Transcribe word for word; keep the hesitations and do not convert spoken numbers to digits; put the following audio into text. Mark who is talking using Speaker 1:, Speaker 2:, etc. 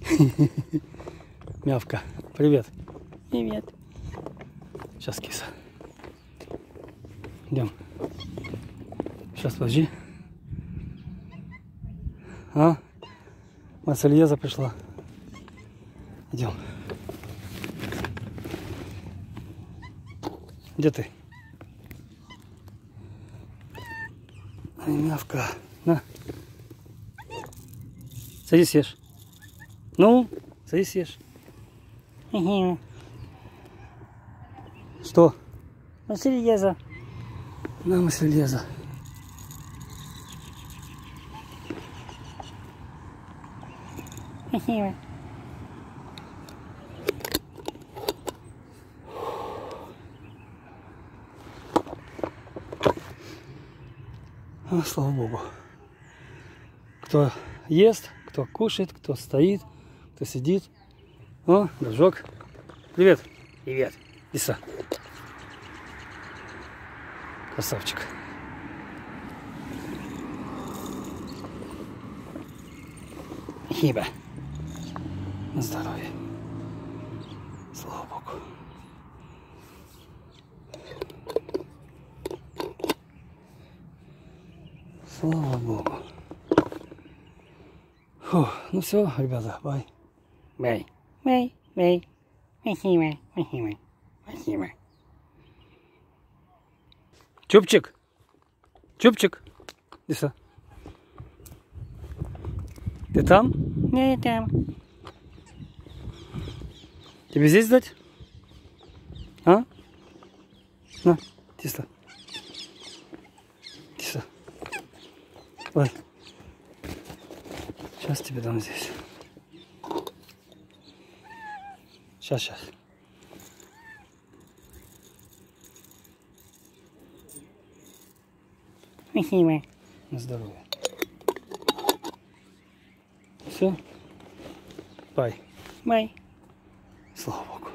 Speaker 1: Мявка, привет.
Speaker 2: Привет.
Speaker 1: Сейчас, киса. Идем. Сейчас, подожди. А? Марсельеза пришла. Идем. Где ты? Ай, мявка. На. Садись, съешь. Ну, садись, съешь.
Speaker 2: Угу.
Speaker 1: Что?
Speaker 2: Марсельеза.
Speaker 1: На, Марсельеза.
Speaker 2: Угу.
Speaker 1: А, слава богу. Кто ест, кто кушает, кто стоит, кто сидит. О, дружок. Привет. Привет. Иса. Красавчик.
Speaker 2: Спасибо.
Speaker 1: На здоровье. Слава богу. Слава богу. Фу, ну все, ребята, бай.
Speaker 2: Бай. Бай. Бай. Спасибо. Спасибо. Спасибо.
Speaker 1: Чупчик. Чупчик. Иса. Ты там?
Speaker 2: Да, я там.
Speaker 1: Тебе здесь дать? А? На, тисто. Тисто. Ой. Сейчас тебе дам здесь. Сейчас, сейчас.
Speaker 2: Спасибо.
Speaker 1: На здоровье. Все. Бай.
Speaker 2: Бай.
Speaker 1: Слава богу.